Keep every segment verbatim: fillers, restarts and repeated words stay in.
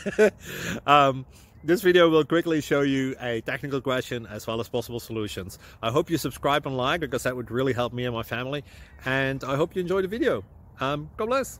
um, this video will quickly show you a technical question as well as possible solutions. I hope you subscribe and like, because that would really help me and my family. And I hope you enjoy the video. Um, God bless.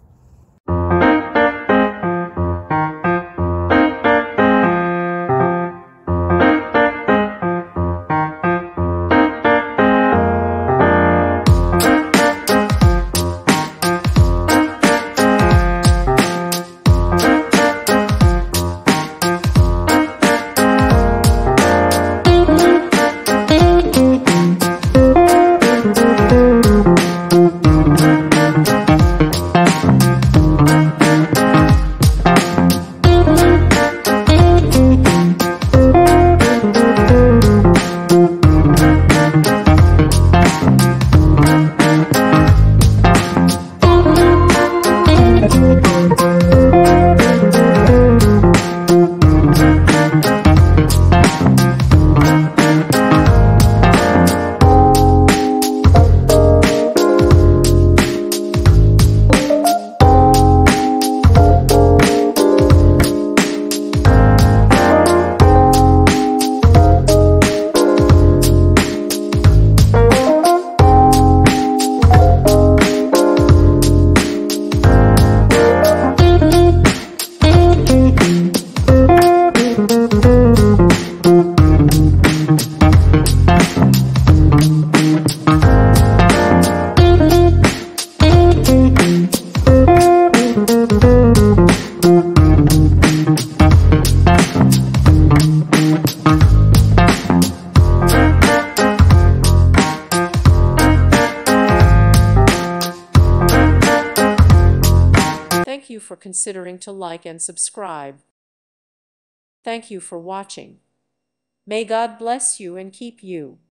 Thank you for considering to like and subscribe. Thank you for watching. May God bless you and keep you.